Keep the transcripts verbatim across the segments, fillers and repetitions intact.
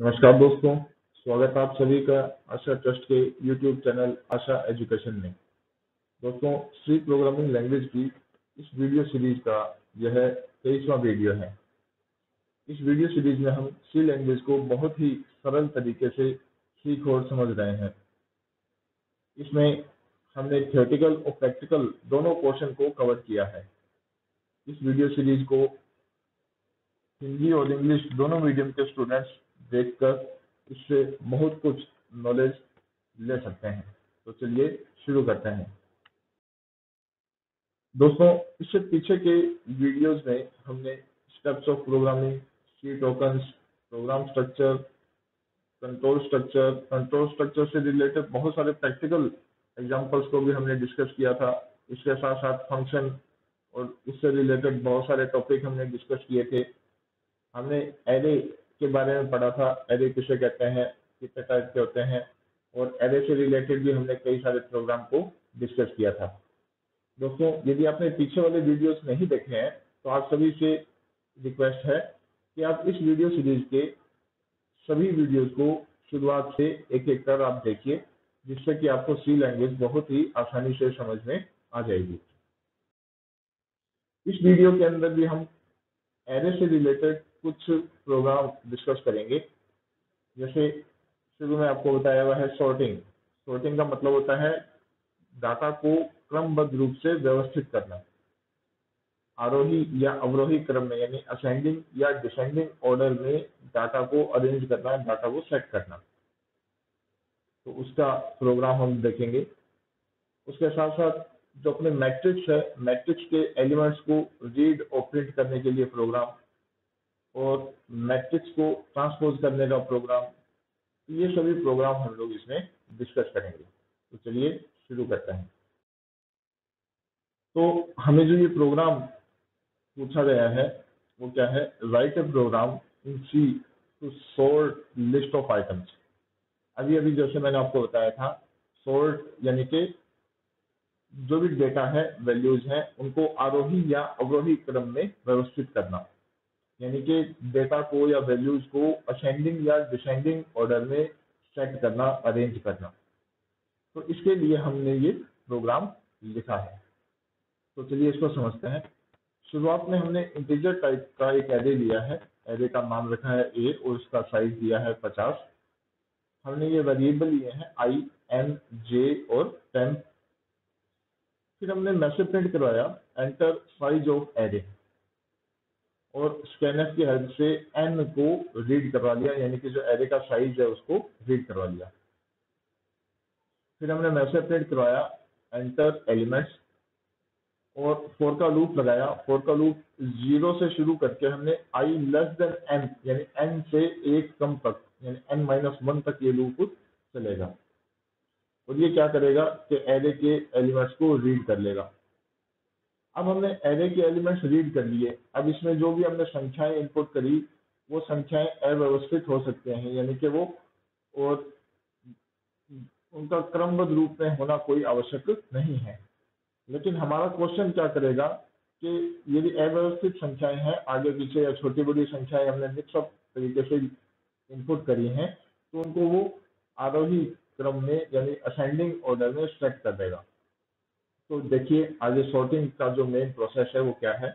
नमस्कार दोस्तों, स्वागत है आप सभी का आशा ट्रस्ट के यूट्यूब चैनल आशा एजुकेशन में। दोस्तों, सी प्रोग्रामिंग लैंग्वेज की इस वीडियो सीरीज का यह तेईसवां वीडियो है। इस वीडियो सीरीज में हम सी लैंग्वेज को बहुत ही सरल तरीके से सीख और समझ रहे हैं। इसमें हमने थियोरेटिकल और प्रैक्टिकल दोनों पोर्शन को कवर किया है। इस वीडियो सीरीज को हिंदी और इंग्लिश दोनों मीडियम के स्टूडेंट्स देखकर इससे बहुत कुछ नॉलेज ले सकते हैं। तो चलिए शुरू करते हैं। दोस्तों, इससे पीछे के वीडियोस में हमने steps of programming, C tokens, program structure, control structure, control structure से रिलेटेड बहुत सारे प्रैक्टिकल एग्जांपल्स को भी हमने डिस्कस किया था। इसके साथ साथ फंक्शन और इससे रिलेटेड बहुत सारे टॉपिक हमने डिस्कस किए थे। हमने एरे के बारे में पढ़ा था, एरे किसे कहते हैं, कितने टाइप के होते हैं, और एरे से रिलेटेड भी हमने कई सारे प्रोग्राम को डिस्कस किया था। दोस्तों, यदि आपने पीछे वाले वीडियोस नहीं देखे हैं तो आप सभी से रिक्वेस्ट है कि आप इस वीडियो सीरीज के सभी वीडियोस को शुरुआत से एक एक कर आप देखिए, जिससे कि आपको सी लैंग्वेज बहुत ही आसानी से समझ में आ जाएगी। इस वीडियो के अंदर भी हम एरे से रिलेटेड कुछ प्रोग्राम डिस्कस करेंगे। जैसे शुरू में आपको बताया हुआ है सॉर्टिंग। सॉर्टिंग का मतलब होता है डाटा को क्रमबद्ध रूप से व्यवस्थित करना, आरोही या अवरोही क्रम में, यानी असेंडिंग या डिसेंडिंग ऑर्डर में डाटा को अरेंज करना, डाटा को सेट करना। तो उसका प्रोग्राम हम देखेंगे। उसके साथ साथ जो अपने मैट्रिक्स है, मैट्रिक्स के एलिमेंट्स को रीड और प्रिंट करने के लिए प्रोग्राम, और मैट्रिक्स को ट्रांसपोज करने का प्रोग्राम, ये सभी प्रोग्राम हम लोग इसमें डिस्कस करेंगे। तो चलिए शुरू करते हैं। तो हमें जो ये प्रोग्राम पूछा गया है वो क्या है, write a program in C to sort list of items. अभी अभी जैसे मैंने आपको बताया था, सॉर्ट यानी कि जो भी डेटा है, वैल्यूज हैं, उनको आरोही या अवरोही क्रम में व्यवस्थित करना, यानी कि डेटा को या वैल्यूज को असेंडिंग या डिसेंडिंग ऑर्डर में सेट करना, अरेंज करना। तो इसके लिए हमने ये प्रोग्राम लिखा है। तो चलिए इसको समझते हैं। शुरुआत में हमने इंटीजर टाइप का एक एरे लिया है। एरे का नाम रखा है ए और उसका साइज दिया है पचास। हमने ये वेरिएबल लिए हैं आई, एन, जे और टेन। फिर हमने मैसेज प्रिंट करवाया एंटर साइज ऑफ एरे, और स्कैनफ की हेल्प से एन को रीड करवा लिया, यानी कि जो एरे का साइज है उसको रीड करवा लिया। फिर हमने मैसेज प्रिंट करवाया एंटर एलिमेंट्स, और फोर का लूप लगाया। फोर का लूप जीरो से शुरू करके हमने आई लेस देन एन, यानी एन से एक कम तक, यानी एन माइनस वन तक ये लूप चलेगा। और ये क्या करेगा कि एरे के एलिमेंट्स को रीड कर लेगा। अब हमने एरे के एलिमेंट्स रीड कर लिए। अब इसमें जो भी हमने संख्याएं इनपुट करी वो संख्याएं अव्यवस्थित हो सकते हैं, यानी कि वो, और उनका क्रमबद्ध रूप में होना कोई आवश्यक नहीं है। लेकिन हमारा क्वेश्चन क्या करेगा कि यदि अव्यवस्थित संख्याएं हैं, आगे पीछे या छोटी बड़ी संख्याएं हमने मिक्स अप तरीके से इनपुट करी हैं, तो उनको वो आरोही क्रम में यानी असेंडिंग ऑर्डर में सेट कर देगा। तो देखिए आगे सॉर्टिंग का जो मेन प्रोसेस है वो क्या है।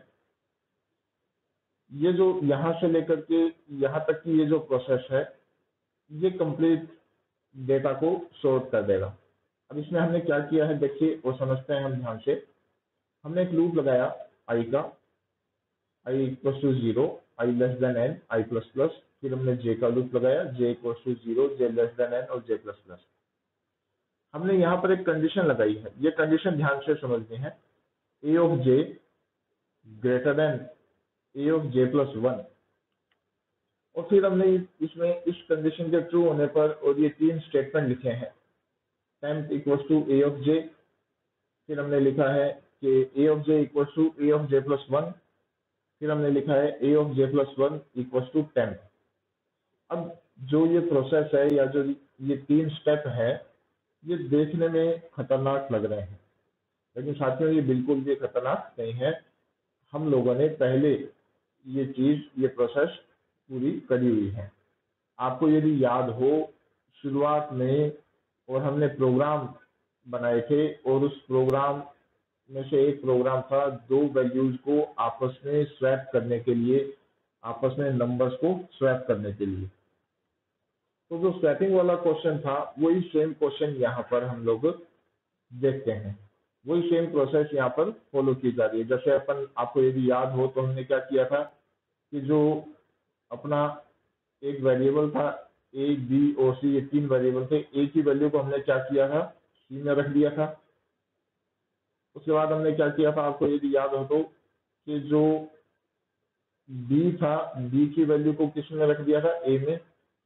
ये जो यहाँ से लेकर के यहाँ तक की ये जो प्रोसेस है, ये कंप्लीट डेटा को सॉर्ट कर देगा। अब इसमें हमने क्या किया है देखिए, वो समझते हैं हम ध्यान से। हमने एक लूप लगाया आई का, i equal to zero, i less than n, i plus plus. फिर हमने जे का लूप लगाया, j equal to zero, j less than n और जे प्लस प्लस। हमने यहाँ पर एक कंडीशन लगाई है, ये कंडीशन ध्यान से समझनी है। A of j greater than a of j plus one. और फिर हमने इसमें इस कंडीशन के ट्रू होने पर और ये तीन स्टेटमेंट लिखे हैं। Temp equal to a of j, फिर हमने लिखा है कि a of j equal to a of j plus one, फिर हमने लिखा है a of j plus one equal to temp. अब जो ये प्रोसेस है या जो ये तीन स्टेप है, ये देखने में खतरनाक लग रहे हैं, लेकिन साथियों ये बिल्कुल भी खतरनाक नहीं है। हम लोगों ने पहले ये चीज, ये प्रोसेस पूरी करी हुई है। आपको यदि याद हो शुरुआत में और हमने प्रोग्राम बनाए थे और उस प्रोग्राम में से एक प्रोग्राम था दो वैल्यूज को आपस में स्वैप करने के लिए, आपस में नंबर्स को स्वैप करने के लिए। तो जो स्वैपिंग वाला क्वेश्चन था वही सेम क्वेश्चन यहाँ पर हम लोग देखते हैं, वही सेम प्रोसेस यहाँ पर फॉलो की जा रही है। जैसे अपन, आपको यदि याद हो तो हमने क्या किया था कि जो अपना एक वेरिएबल था ए, बी और सी, ये तीन वेरिएबल थे। ए की वैल्यू को हमने क्या किया था, सी में रख दिया था। उसके बाद हमने क्या किया था, आपको यदि याद हो तो, कि जो बी था, बी की वैल्यू को किस में रख दिया था, ए में।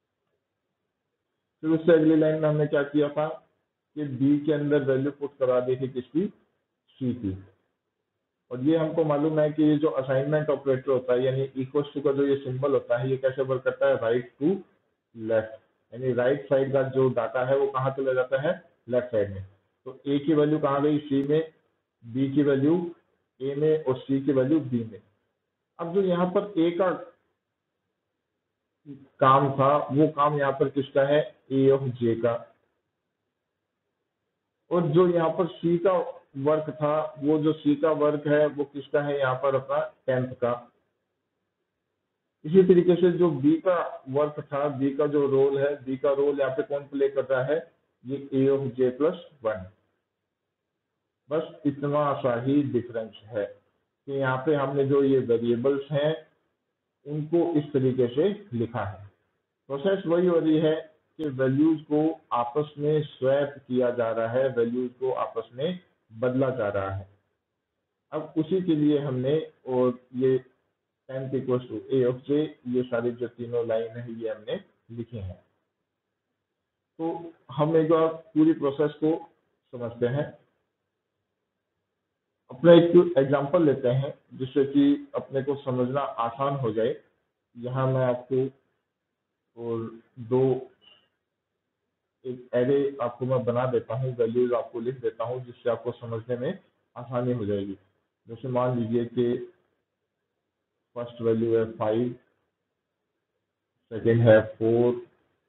फिर उससे अगली लाइन में हमने क्या किया था कि बी के अंदर वैल्यू पुट करा दी थी किसकी, सी की। और ये हमको मालूम है कि ये जो असाइनमेंट ऑपरेटर होता है, यानी इक्वल टू का जो ये सिंबल होता है, ये कैसे वर्क करता है, राइट टू लेफ्ट, यानी राइट साइड का जो डाटा है वो कहाँ चला जाता है, लेफ्ट साइड में। तो ए की वैल्यू कहाँ गई, सी में, बी की वैल्यू ए में और सी की वैल्यू बी में। अब जो यहाँ पर ए का काम था वो काम यहाँ पर किसका है, ए ऑफ जे का। और जो यहाँ पर सी का वर्क था, वो जो सी का वर्क है वो किसका है, यहाँ पर अपना टेंथ का। इसी तरीके से जो बी का वर्क था, बी का जो रोल है, बी का रोल यहाँ पे कौन प्ले कर रहा है, ये a of j plus one. बस इतना सा ही डिफरेंस है कि यहाँ पे हमने जो ये वेरिएबल्स हैं उनको इस तरीके से लिखा है। प्रोसेस वही हो रही है कि वैल्यूज को आपस में स्वैप किया जा रहा है, वैल्यूज को आपस में बदला जा रहा है। अब उसी के लिए हमने, और ये temp equals to a of j, ये सारी जो तीनों लाइन है ये हमने लिखे हैं। तो हम एक बार पूरी प्रोसेस को समझते हैं। अपना एक एग्जांपल लेते हैं जिससे कि अपने को समझना आसान हो जाए। यहाँ मैं आपको और दो एक एरे आपको मैं बना देता हूँ, वैल्यूज आपको लिख देता हूँ जिससे आपको समझने में आसानी हो जाएगी। जैसे मान लीजिए कि फर्स्ट वैल्यू है फाइव, सेकेंड है फोर,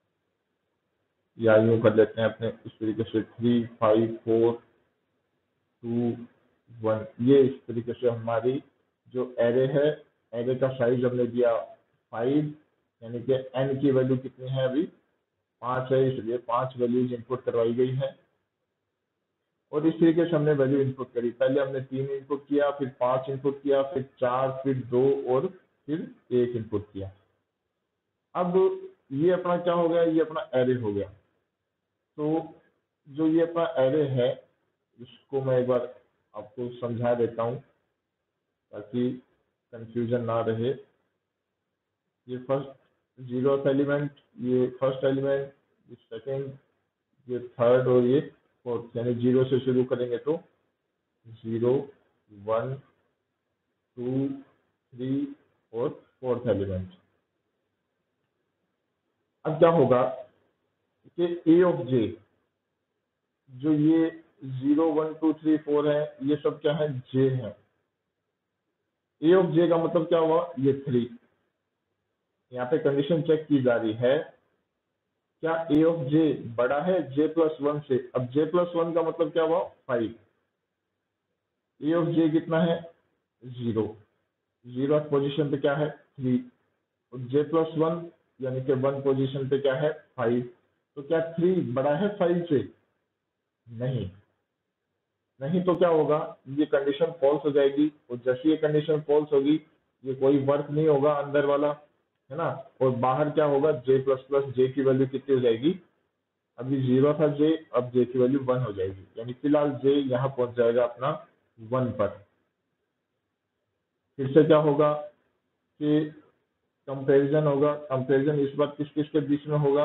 या यूं कर लेते हैं अपने इस तरीके से three, five, four, two, one. ये इस तरीके से हमारी जो एरे है, एरे का साइज हमने दिया फाइव, यानी कि एन की वैल्यू कितनी है, अभी पांच है, इसलिए पांच वैल्यूज इनपुट करवाई गई है। और इस तरीके से हमने वैल्यू इनपुट करी। पहले हमने तीन इनपुट किया, फिर पांच इनपुट किया, फिर चार, फिर दो और फिर एक इनपुट किया। अब ये अपना क्या हो गया, ये अपना एरे हो गया। तो जो ये अपना एरे है इसको मैं एक बार आपको समझा देता हूँ ताकि कंफ्यूजन ना रहे। ये फर्स्ट जीरो एलिमेंट, ये फर्स्ट एलिमेंट, ये सेकेंड, ये थर्ड और ये फोर्थ, यानी जीरो से शुरू करेंगे तो जीरो, वन, टू, थ्री और फोर्थ एलिमेंट। अब क्या होगा कि ए ऑफ जे, जो ये zero, one, two, three, four है, ये सब क्या है, जे है। ए ऑफ जे का मतलब क्या हुआ, ये थ्री। यहाँ पे कंडीशन चेक की जा रही है, क्या ए ऑफ जे बड़ा है जे प्लस वन से। अब जे प्लस वन का मतलब क्या हुआ, फाइव। ए ऑफ जे कितना है, जीरो। जीरो पोजीशन पे क्या है, थ्री। और जे प्लस वन यानी कि वन पोजीशन पे क्या है, फाइव। तो क्या थ्री बड़ा है फाइव से, नहीं। नहीं तो क्या होगा, ये कंडीशन फॉल्स हो जाएगी। और जैसे ये कंडीशन फॉल्स होगी, ये कोई वर्क नहीं होगा अंदर वाला, है ना। और बाहर क्या होगा, जे प्लस प्लस जे की वैल्यू कितनी हो जाएगी, अभी जीरो था जे, अब जे की वैल्यू वन हो जाएगी। यानी फिलहाल जे यहाँ पहुंच जाएगा अपना वन पर। फिर से क्या होगा कि कंपैरिजन होगा। कंपैरिजन इस बार किस किस के बीच में होगा,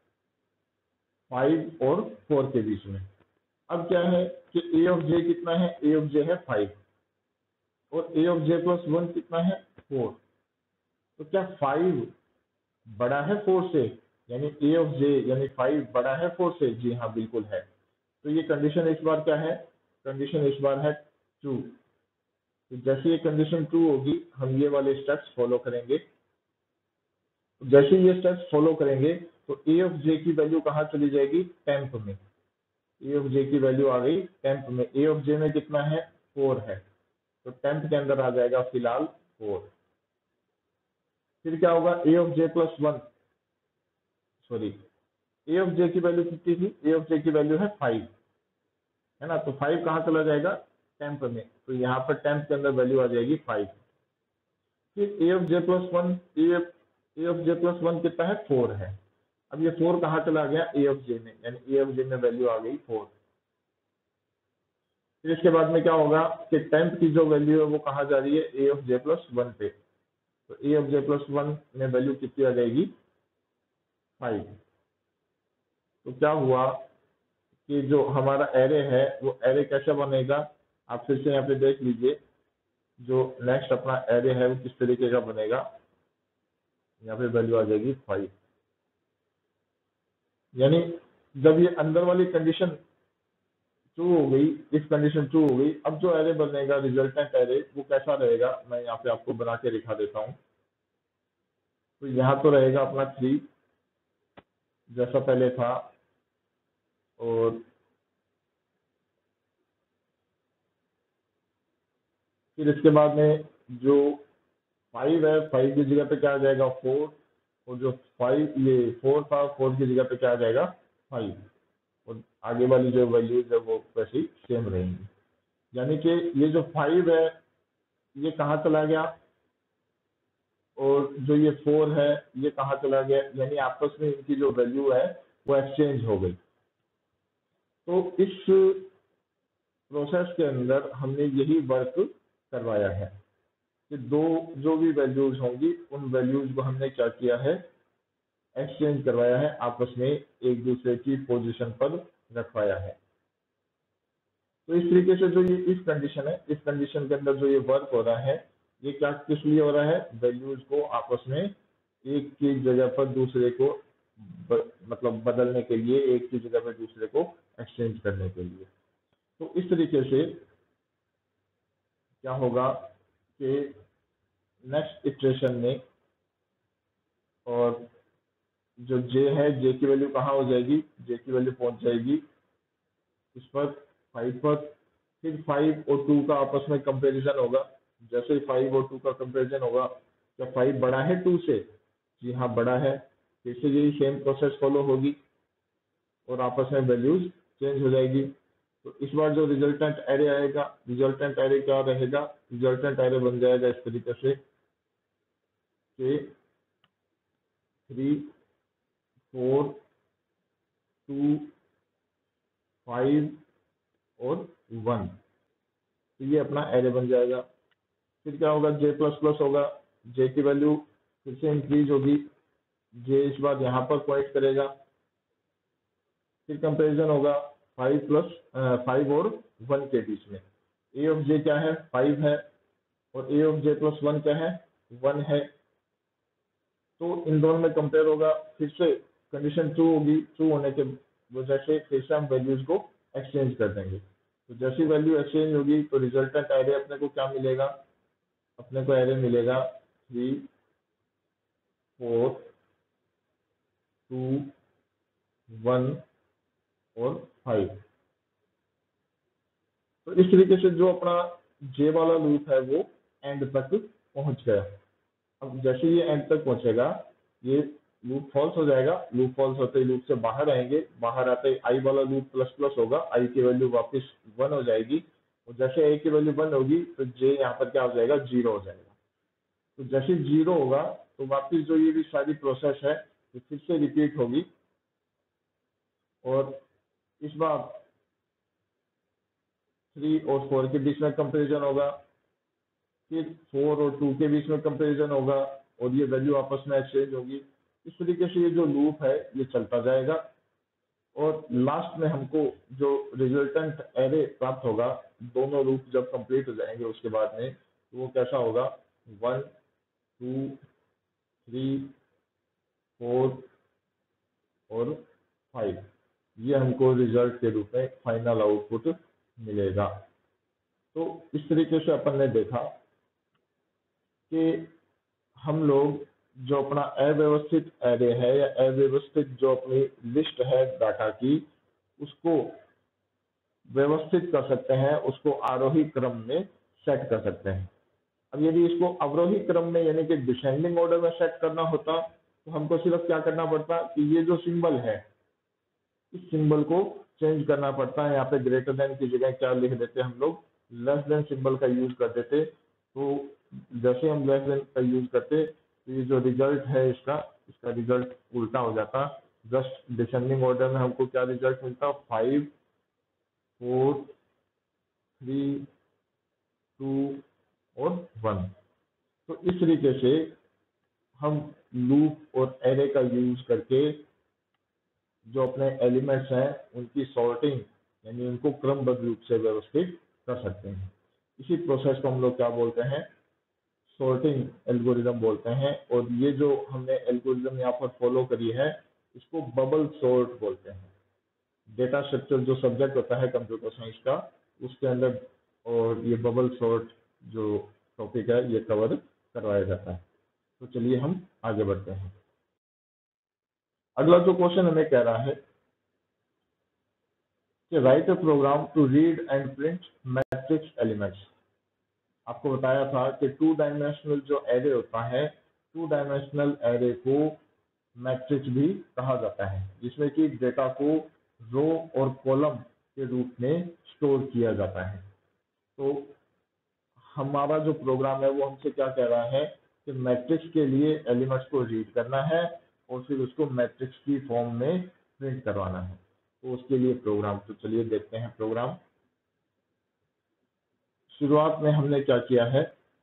फाइव और फोर के बीच में। अब क्या है कि ए ऑफ जे कितना है, ए ऑफ जे है फाइव और a of j plus one कितना है, फोर। तो क्या फाइव बड़ा है फोर से, यानी ए ऑफ जे यानी फाइव बड़ा है फोर से, जी हाँ बिल्कुल है। तो ये कंडीशन इस बार क्या है, कंडीशन इस बार है ट्रू। तो जैसे ये कंडीशन ट्रू होगी हम ये वाले स्टेप्स फॉलो करेंगे। जैसे ये स्टेप्स फॉलो करेंगे तो ए ऑफ जे की वैल्यू कहाँ चली जाएगी, टेम्प में। ए ऑफ जे की वैल्यू आ गई टेम्प में। ए ऑफ जे में कितना है, फोर है, तो टेम्प के अंदर आ जाएगा फिलहाल फोर। फिर क्या होगा, a of j plus one, sorry a of j की वैल्यू कितनी थी, ए ऑफ जे की वैल्यू है फाइव, है ना, तो फाइव कहाँ चला जाएगा, टेम्प में, तो यहाँ पर टेम्प के अंदर वैल्यू आ जाएगी फाइव। फिर a of j plus one, a of j plus one कितना है, फोर है। अब ये फोर कहाँ चला गया, ए ऑफ जे में, यानी ए ऑफ जे में वैल्यू आ गई फोर। फिर इसके बाद में क्या होगा कि टेम्प की जो वैल्यू है वो कहाँ जा रही है, a of j plus one पे, तो a of j plus one में वैल्यू कितनी आ जाएगी, फाइव। तो क्या हुआ कि जो हमारा एरे है वो एरे कैसा बनेगा, आप फिर से यहाँ पे देख लीजिए, जो नेक्स्ट अपना एरे है वो किस तरीके का बनेगा, यहाँ पे वैल्यू आ जाएगी फाइव। यानी जब ये अंदर वाली कंडीशन ट्रू हो गई, इफ कंडीशन ट्रू हो गई, अब जो एरे बनेगा रिजल्टेंट एरे वो कैसा रहेगा, मैं यहाँ पे आपको बना के दिखा देता हूँ। तो यहाँ तो रहेगा अपना थ्री जैसा पहले था, और फिर इसके बाद में जो फाइव है, फाइव की जगह पे क्या आ जाएगा, फोर, और जो फाइव ये फोर था, फोर की जगह पे क्या आ जाएगा, फाइव, और आगे वाली जो वैल्यूज है वो वैसे ही सेम रहेंगी। यानी कि ये जो फाइव है ये कहाँ चला गया, और जो ये फोर है ये कहाँ चला गया, यानी आपस में इनकी जो वैल्यू है वो एक्सचेंज हो गई। तो इस प्रोसेस के अंदर हमने यही वर्क करवाया है कि दो जो भी वैल्यूज होंगी उन वैल्यूज को हमने क्या किया है, एक्सचेंज करवाया है, आपस में एक दूसरे की पोजीशन पर रखवाया है। तो इस तरीके से जो ये इस कंडीशन है, इस कंडीशन के अंदर जो ये वर्क हो रहा है ये क्या किस लिए हो रहा है, वैल्यूज को आपस में एक की जगह पर दूसरे को ब, मतलब बदलने के लिए, एक की जगह पर दूसरे को एक्सचेंज करने के लिए। तो इस तरीके से क्या होगा कि नेक्स्ट इटरेशन में, और जो जे है, जे की वैल्यू कहाँ हो जाएगी, जे की वैल्यू पहुंच जाएगी इस पर फाइव पर। फिर फाइव और टू का आपस में कंपैरिजन होगा। जैसे ही फाइव और टू का कंपैरिजन होगा, क्या फाइव बड़ा है टू से, जी हाँ बड़ा है, फिर से यही सेम प्रोसेस फॉलो होगी और आपस में वैल्यूज चेंज हो जाएगी। तो इस बार जो रिजल्टेंट एरे आएगा, रिजल्टेंट एरे क्या रहेगा, रिजल्टेंट एरे बन जाएगा इस तरीके से कि थ्री, फोर, टू, फाइव और वन, तो ये अपना एरे बन जाएगा। फिर क्या होगा, जे प्लस प्लस होगा, जे की वैल्यू फिर से इंक्रीज होगी, जे इस बार यहाँ पर पॉइंट करेगा। फिर कंपैरिजन होगा फाइव प्लस फाइव और वन के बीच में, ए ऑफ जे क्या है, फाइव है, और a of j plus one क्या है, वन है। तो इन दोनों में कंपेयर होगा, फिर से कंडीशन ट्रू होगी, ट्रू होने के वजह से फिर से हम वैल्यूज को एक्सचेंज कर देंगे। तो जैसी वैल्यू एक्सचेंज होगी तो रिजल्टेंट एरे अपने को क्या मिलेगा, अपने को एरे मिलेगा थ्री, फोर, टू, वन और फाइव। तो इस तरीके से जो अपना जे वाला लूप है वो एंड तक पहुंच गया। अब जैसे ये एंड तक पहुंचेगा ये लूप फॉल्स हो जाएगा, लूप फॉल्स होते ही लूप से बाहर आएंगे, बाहर आते ही आई वाला लूप प्लस प्लस होगा, आई की वैल्यू वापस वन हो जाएगी, और जैसे आई की वैल्यू वन होगी तो जे यहाँ पर क्या हो जाएगा, जीरो हो जाएगा। तो जैसे जीरो होगा तो वापस जो ये भी सारी प्रोसेस है ये फिर से रिपीट होगी, और इस बार थ्री और फोर के बीच में कंपेरिजन होगा, फिर फोर और टू के बीच में कंपेरिजन होगा, और ये वैल्यू आपस में एक्सचेंज होगी। इस तरीके से ये जो लूप है ये चलता जाएगा, और लास्ट में हमको जो रिजल्टेंट एरे प्राप्त होगा, दोनों लूप जब कंप्लीट हो जाएंगे उसके बाद में, तो वो कैसा होगा, वन, टू, थ्री, फोर और फाइव, ये हमको रिजल्ट के रूप में फाइनल आउटपुट मिलेगा। तो इस तरीके से अपन ने देखा कि हम लोग जो अपना अव्यवस्थित एरे है या अव्यवस्थित जो अपनी लिस्ट है डाटा की, उसको व्यवस्थित कर सकते हैं, उसको आरोही क्रम में सेट कर सकते हैं। अब यदि इसको अवरोही क्रम में यानी कि डिसेंडिंग ऑर्डर में सेट करना होता तो हमको सिर्फ क्या करना पड़ता कि ये जो सिंबल है, इस सिंबल को चेंज करना पड़ता है। यहाँ पे ग्रेटर देन की जगह क्या लिख देते हम लोग, लेस देन सिंबल का यूज कर देते। तो जैसे हम लेस देन का यूज करते तो ये जो रिजल्ट है इसका इसका रिजल्ट उल्टा हो जाता। जस्ट डिसेंडिंग ऑर्डर में हमको क्या रिजल्ट मिलता, फाइव फोर थ्री टू और वन। तो इस तरीके से हम लूप और एरे का यूज करके जो अपने एलिमेंट्स हैं उनकी सॉर्टिंग यानी उनको क्रमबद्ध रूप से व्यवस्थित कर सकते हैं। इसी प्रोसेस को हम लोग क्या बोलते हैं, सॉर्टिंग एल्गोरिदम बोलते हैं। और ये जो हमने एल्गोरिदम यहाँ पर फॉलो करी है इसको बबल सॉर्ट बोलते हैं। डेटा स्ट्रक्चर जो सब्जेक्ट होता है कंप्यूटर साइंस का, उसके अंदर और ये बबल सॉर्ट जो टॉपिक है ये कवर करवाया जाता है। तो चलिए हम आगे बढ़ते हैं। अगला जो क्वेश्चन हमें कह रहा है कि write a program to read and print matrix elements. आपको बताया था कि टू डायमेंशनल जो एरे होता है, टू डायमेंशनल एरे को मैट्रिक्स भी कहा जाता है, जिसमें कि डेटा को रो और कॉलम के रूप में स्टोर किया जाता है। तो हमारा जो प्रोग्राम है वो हमसे क्या कह रहा है कि मैट्रिक्स के लिए एलिमेंट्स को रीड करना है और फिर उसको मैट्रिक्स की फॉर्म में प्रिंट करवाना है। तो उसके लिए प्रोग्राम, तो चलिए देखते हैं प्रोग्राम। शुरुआत में हमने क्या किया है,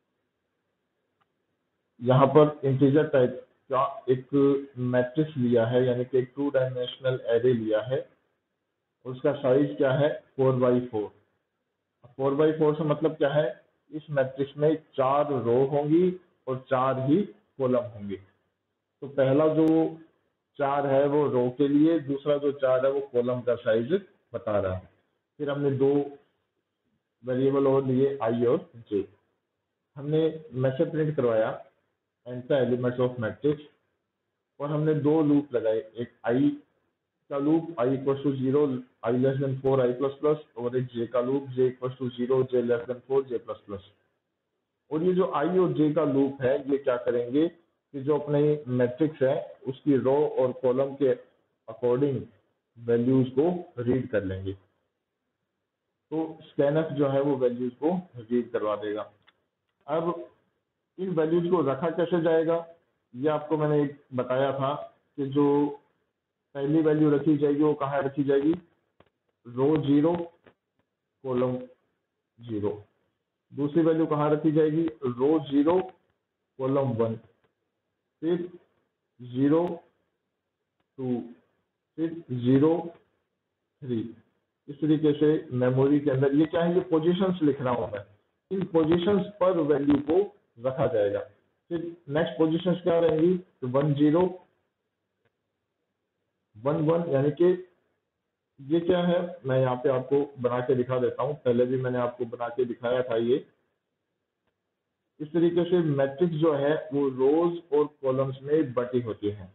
यहाँ पर इंटीजर टाइप का एक मैट्रिक्स लिया है, यानी कि एक टू डायमेंशनल एरे लिया है। उसका साइज क्या है, four by four. Four by four से मतलब क्या है, इस मैट्रिक्स में चार रो होंगी और चार ही कॉलम होंगे। तो पहला जो चार है वो रो के लिए, दूसरा जो चार है वो कॉलम का साइज बता रहा है। फिर हमने दो वेरिएबल और लिए, आई और जे। हमने मैसेज प्रिंट करवाया एंटर एलिमेंट्स ऑफ मैट्रिक्स, और हमने दो लूप लगाए, एक आई का loop i equal to zero, i less than four, i plus plus, और एक जे का loop j equal to zero, j less than four, j plus plus. और ये जो आई और जे का लूप है ये क्या करेंगे कि जो अपने मैट्रिक्स है उसकी रो और कॉलम के अकॉर्डिंग वैल्यूज को रीड कर लेंगे। तो स्कैनफ जो है वो वैल्यूज को रीड करवा देगा। अब इन वैल्यूज को रखा कैसे जाएगा, ये आपको मैंने एक बताया था कि जो पहली वैल्यू रखी जाएगी वो कहाँ रखी जाएगी, रो जीरो कॉलम जीरो। दूसरी वैल्यू कहाँ रखी जाएगी, रो जीरो कॉलम वन, फिर जीरो टू, फिर जीरो थ्री। इस तरीके से मेमोरी के अंदर ये क्या है, ये पोजीशंस लिख रहा हूं मैं, इन पोजीशंस पर वैल्यू को रखा जाएगा। फिर नेक्स्ट पोजीशंस क्या रहेंगी, तो वन जीरो वन वन, यानी कि ये क्या है, मैं यहाँ पे आपको बना के दिखा देता हूँ, पहले भी मैंने आपको बना के दिखाया था। ये इस तरीके से मैट्रिक्स जो है वो रोज और कॉलम्स में बटी होती है,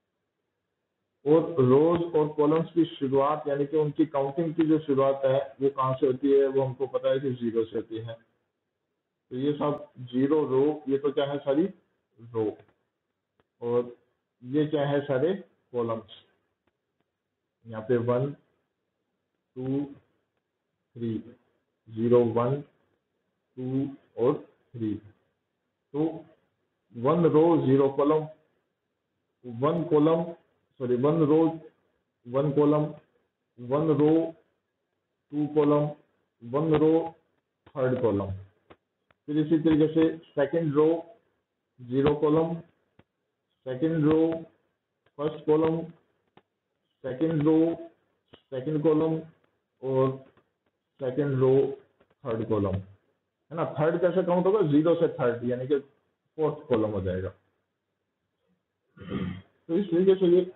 और रोज और कॉलम्स की शुरुआत यानी कि उनकी काउंटिंग की जो शुरुआत है वो कहाँ से होती है, वो हमको पता है कि जीरो से होती है। तो ये सब जीरो रो, ये तो क्या है, सारी रो, और ये क्या है, सारे कॉलम्स। यहाँ पे one two three, zero one two और थ्री। तो one row zero column, one column sorry one row one column, one row two column, one row third column. फिर इसी तरीके से second row zero column, second row first column, second row second column, और second row third column, है ना। Third कैसे count होगा, zero से थर्ड, यानी कि फोर्थ कॉलम हो जाएगा। तो इस तरीके से ये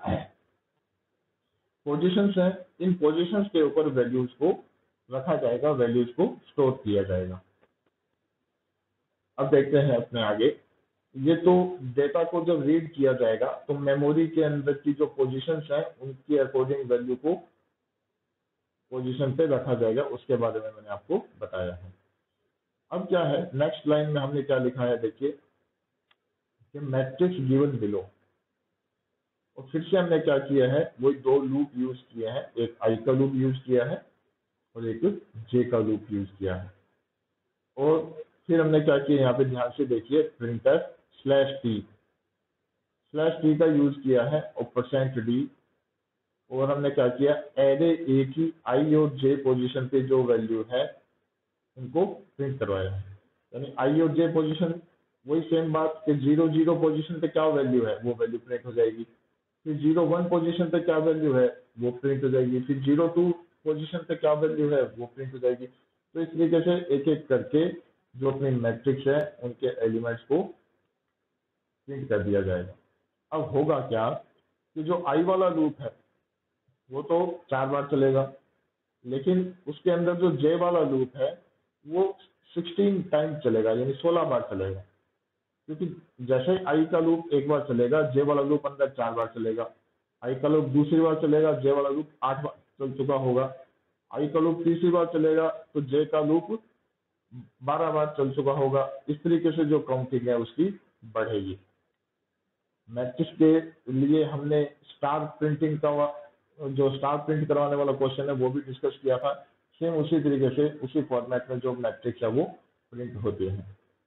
पोजीशंस है, इन पोजीशंस के ऊपर वैल्यूज को रखा जाएगा, वैल्यूज को स्टोर किया जाएगा। अब देखते हैं अपने आगे, ये तो डेटा को जब रीड किया जाएगा तो मेमोरी के अंदर की जो पोजीशंस हैं उनके अकॉर्डिंग वैल्यू को पोजीशन पे रखा जाएगा, उसके बारे में मैंने आपको बताया है। अब क्या है, नेक्स्ट लाइन में हमने क्या लिखा है, देखिए कि मैट्रिक्स गिवन बिलो। और फिर से हमने क्या किया है, वही दो लूप यूज किए हैं, एक आई का लूप यूज किया है और एक जे का लूप यूज किया है। और फिर हमने क्या किया, यहाँ पे ध्यान से देखिए, printf slash t slash t का यूज किया है और परसेंट डी। और हमने क्या किया, एरे ए की आई और जे पोजीशन पे जो वैल्यू है उनको प्रिंट करवाया है। यानी आई और जे पोजीशन वही सेम बात कि जीरो जीरो पोजीशन पे क्या वैल्यू है वो वैल्यू प्रिंट हो जाएगी, फिर जीरो वन पोजीशन पे क्या वैल्यू है वो प्रिंट हो जाएगी, फिर जीरो टू पोजीशन पे क्या वैल्यू है वो प्रिंट हो जाएगी। तो इस तरीके से एक एक करके जो अपनी मैट्रिक्स है उनके एलिमेंट्स को प्रिंट कर दिया जाएगा। अब होगा क्या कि जो आई वाला लूप है वो तो चार बार चलेगा, लेकिन उसके अंदर जो जे वाला लूप है वो सिक्सटीन टाइम चलेगा, यानी सोलह बार चलेगा। क्योंकि जैसे ही आई का लूप एक बार चलेगा, जे वाला लूप अंदर चार बार चलेगा। आई का लूप दूसरी बार चलेगा, जे वाला लूप आठ बार चल चुका होगा। आई का लूप तीसरी बार चलेगा तो जे का लूप बारह बार चल चुका होगा। इस तरीके से जो काउंटिंग है उसकी बढ़ेगी। मैट्रिक्स के लिए हमने स्टार प्रिंटिंग का जो स्टार प्रिंट करवाने वाला क्वेश्चन है वो भी डिस्कस किया था। सेम उसी तरीके से उसी फॉर्मेट में जो मैट्रिक्स है वो प्रिंट होती है।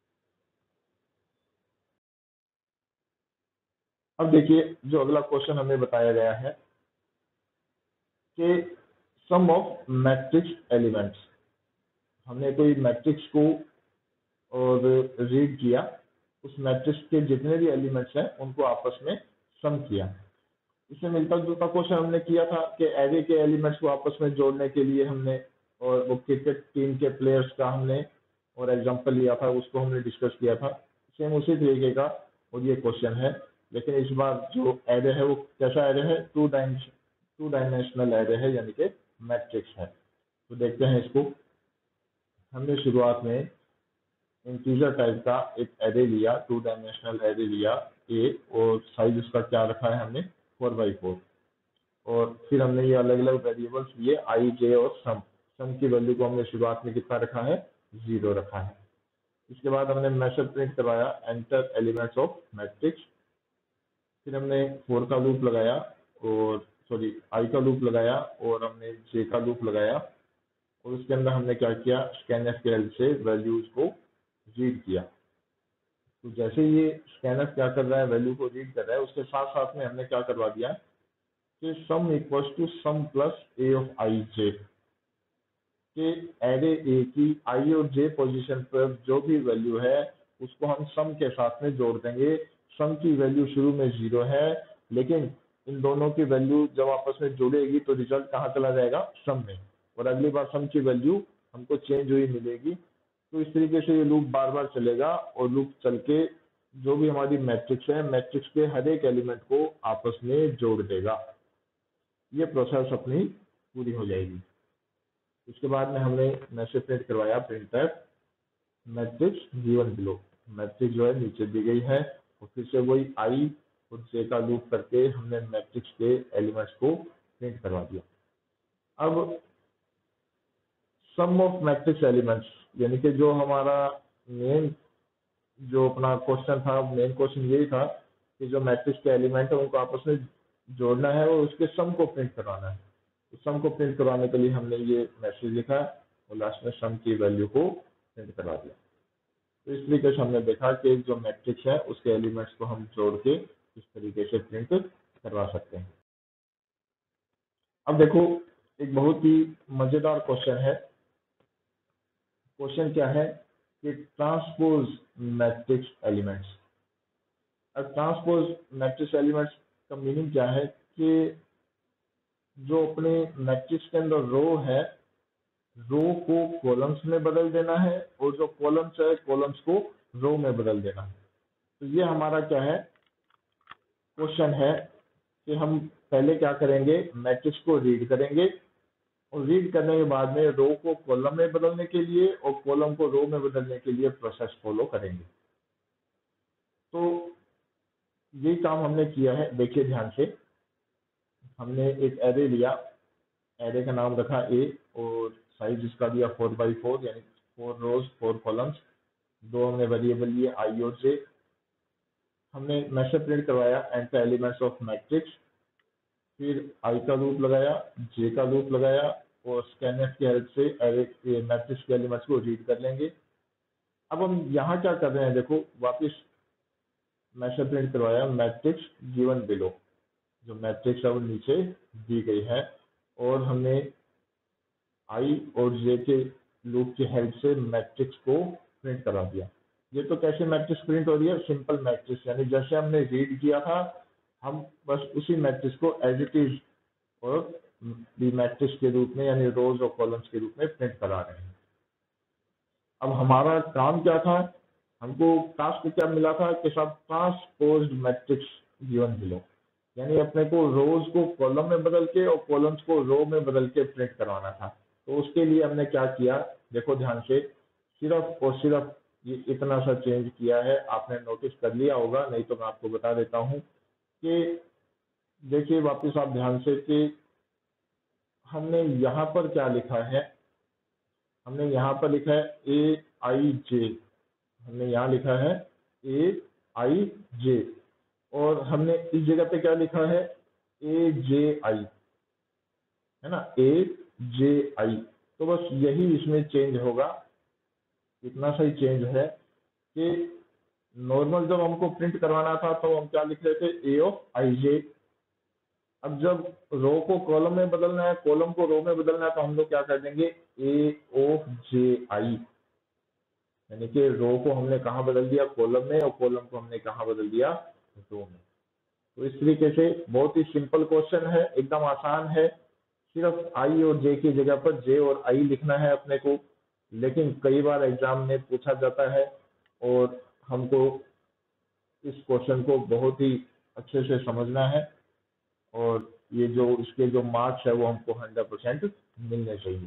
अब देखिए जो अगला क्वेश्चन हमें बताया गया है कि सम ऑफ मैट्रिक्स एलिमेंट्स। हमने कोई मैट्रिक्स को और रीड किया, उस मैट्रिक्स के जितने भी एलिमेंट्स हैं उनको आपस में सम किया। इससे मिलता जुलता क्वेश्चन हमने किया था कि एरे के एलिमेंट्स को आपस में जोड़ने के लिए हमने, और वो क्रिकेट टीम के प्लेयर्स का हमने और एग्जांपल लिया था, उसको हमने डिस्कस किया था। सेम उसी तरीके का और ये क्वेश्चन है, लेकिन इस बार जो एरे है वो कैसा एरे है, two dimension two dimensional array है, यानी कि मैट्रिक्स है। तो देखते हैं इसको। हमने शुरुआत में इंटीजर टाइप का एक एरे लिया, टू डायमेंशनल एरे लिया ए, और साइज उसका क्या रखा है हमने, फोर बाई फोर। और फिर हमने ये अलग अलग वेरिएबल्स लिए, आई जे और सम। सम की वैल्यू को हमने शुरुआत में कितना रखा है, जीरो रखा है। इसके बाद हमने मैसेज प्रिंट करवाया, एंटर एलिमेंट्स ऑफ मैट्रिक्स। फिर हमने फोर का लूप लगाया, और सॉरी आई का लूप लगाया, और हमने जे का लूप लगाया, और उसके अंदर हमने क्या किया, स्कैनएफ से वैल्यूज को रीड किया। तो जैसे ये स्कैनएफ क्या कर रहा है, वैल्यू को रीड कर रहा है, उसके साथ साथ में हमने क्या करवा दिया कि sum equals to sum plus a of i j, कि एरे ए की आई और जे पोजीशन पर जो भी वैल्यू है उसको हम सम के साथ में जोड़ देंगे। सम की वैल्यू शुरू में जीरो है, लेकिन इन दोनों की वैल्यू जब आपस में जुड़ेगी तो रिजल्ट कहाँ चला जाएगा, सम में, और अगली बार सम की वैल्यू हमको चेंज हुई मिलेगी। तो इस तरीके से ये लूप बार बार चलेगा, और लूप चल के जो भी हमारी मैट्रिक्स है, मैट्रिक्स के हर एक एलिमेंट को आपस में जोड़ देगा। ये प्रोसेस अपनी पूरी हो जाएगी। उसके बाद में हमने मैसेज प्रिंट करवाया, printf matrix given below. Matrix जो है नीचे दी गई है, और फिर से वही आई और जे का लूप करके हमने मैट्रिक्स के एलिमेंट्स को प्रिंट करवा दिया। अब सम ऑफ मैट्रिक्स एलिमेंट्स, यानी कि जो हमारा मेन जो अपना क्वेश्चन था, मेन क्वेश्चन यही था कि जो मैट्रिक्स के एलिमेंट है उनको आपस में जोड़ना है और उसके सम को प्रिंट करवाना है। तो सम को प्रिंट करवाने के लिए हमने ये मैसेज लिखा और लास्ट में सम की वैल्यू को प्रिंट करवा दिया। तो इस तरीके से हमने देखा कि जो मैट्रिक्स है उसके एलिमेंट्स को हम जोड़ के इस तरीके से प्रिंट करवा सकते हैं। अब देखो एक बहुत ही मजेदार क्वेश्चन है। क्वेश्चन क्या है कि ट्रांसपोज मैट्रिक्स एलिमेंट्स। अब ट्रांसपोज मैट्रिक्स एलिमेंट्स का मीनिंग क्या है कि जो अपने मैट्रिक्स के अंदर रो है, रो को कॉलम्स में बदल देना है, और जो कॉलम्स है कॉलम्स को रो में बदल देना है। तो ये हमारा क्या है, क्वेश्चन है कि हम पहले क्या करेंगे, मैट्रिक्स को रीड करेंगे, और रीड करने के बाद में रो को कॉलम में बदलने के लिए और कॉलम को रो में बदलने के लिए प्रोसेस फॉलो करेंगे। तो ये काम हमने किया है। देखिए ध्यान से, हमने एक एरे लिया, एरे का नाम रखा ए और साइज इसका दिया फोर बाई फोर यानी फोर रोज फोर कॉलम्स। दो हमने वेरिएबल लिए आई और जे। हमने मैसेज प्रिंट करवाया एंटर एलिमेंट्स ऑफ मैट्रिक्स, फिर आई का लूप लगाया, जे का लूप लगाया और स्कैनफ की हेल्प से एरे मैट्रिक्स के एलिमेंट्स को रीड कर लेंगे। अब हम यहाँ क्या कर रहे हैं, देखो वापस मैसेज प्रिंट करवाया मैट्रिक्स गिवन बिलो, जो मैट्रिक्स है वो नीचे दी गई है और हमने आई और जे के लूप की हेल्प से मैट्रिक्स को प्रिंट करा दिया। ये तो कैसे मैट्रिक्स प्रिंट हो रही है, सिंपल मैट्रिक्स, यानी जैसे हमने रीड किया था हम बस उसी मैट्रिक्स को एज इट इज और बी मैट्रिक्स के रूप में यानी रोज और कॉलम्स के रूप में प्रिंट करा रहे हैं। अब हमारा काम क्या था, हमको टास्क क्या मिला था कि सब ट्रांसपोज्ड मैट्रिक्स गिवन बिलो, यानी अपने को रोज को कॉलम में बदल के और कॉलम्स को रो में बदल के प्रिंट करवाना था। तो उसके लिए हमने क्या किया, देखो ध्यान से, सिर्फ और सिर्फ ये इतना सा चेंज किया है। आपने नोटिस कर लिया होगा, नहीं तो मैं आपको बता देता हूँ कि देखिए वापस आप ध्यान से कि हमने यहाँ पर क्या लिखा है, हमने यहाँ पर लिखा है ए आई जे, हमने यहाँ लिखा है ए आई जे और हमने इस जगह पे क्या लिखा है ए जे आई, है ना, ए जे आई। तो बस यही इसमें चेंज होगा, इतना सा ही चेंज है कि नॉर्मल जब हमको प्रिंट करवाना था तो हम क्या लिख रहे थे ए ऑफ आई जे। अब जब रो को कॉलम में बदलना है, कॉलम को रो में बदलना है, तो हम लोग क्या कर देंगे ए ऑफ जे आई, यानी कि रो को हमने कहाँ बदल दिया, कॉलम में, और कॉलम को हमने कहाँ बदल दिया, रो में। तो इस तरीके से बहुत ही सिंपल क्वेश्चन है, एकदम आसान है। सिर्फ आई और जे की जगह पर जे और आई लिखना है अपने को, लेकिन कई बार एग्जाम में पूछा जाता है और हमको इस क्वेश्चन को बहुत ही अच्छे से समझना है और ये जो इसके जो मार्क्स है वो हमको हंड्रेड परसेंट मिलने चाहिए।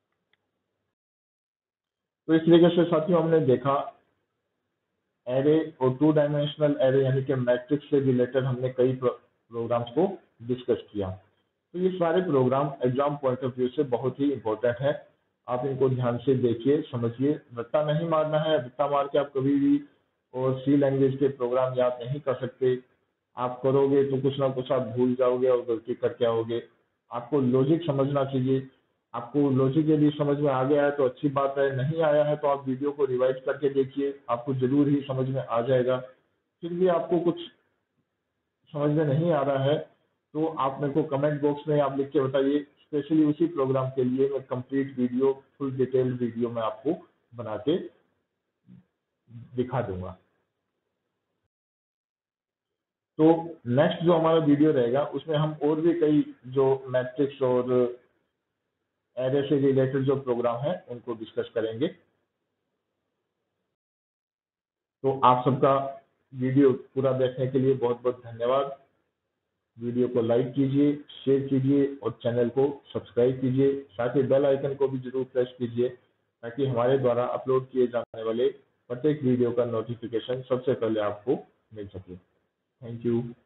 तो इस तरीके से साथियों हमने देखा एरे और टू डायमेंशनल एरे यानी कि मैट्रिक्स से रिलेटेड हमने कई प्रोग्राम्स को डिस्कस किया। तो ये सारे program exam point of view से बहुत ही इंपॉर्टेंट है। आप इनको ध्यान से देखिए, समझिए, रट्टा नहीं मारना है। रट्टा मार के आप कभी भी और सी लैंग्वेज के प्रोग्राम याद नहीं कर सकते। आप करोगे तो कुछ ना कुछ आप भूल जाओगे और गलती करके आओगे। आपको लॉजिक समझना चाहिए। आपको लॉजिक यदि समझ में आ गया है तो अच्छी बात है, नहीं आया है तो आप वीडियो को रिवाइज करके देखिए, आपको जरूर ही समझ में आ जाएगा। फिर भी आपको कुछ समझ में नहीं आ रहा है तो आप मेरे को कमेंट बॉक्स में आप लिख के बताइए। स्पेशली उसी प्रोग्राम के लिए मैं complete video, full detailed video मैं आपको बना के दिखा दूंगा। तो नेक्स्ट जो हमारा वीडियो रहेगा उसमें हम और भी कई जो मैट्रिक्स और एरे से रिलेटेड जो प्रोग्राम है उनको डिस्कस करेंगे। तो आप सबका वीडियो पूरा देखने के लिए बहुत बहुत धन्यवाद। वीडियो को लाइक कीजिए, शेयर कीजिए और चैनल को सब्सक्राइब कीजिए। साथ ही बेल आइकन को भी जरूर प्रेस कीजिए ताकि हमारे द्वारा अपलोड किए जाने वाले प्रत्येक वीडियो का नोटिफिकेशन सबसे पहले आपको मिल सके। Thank you.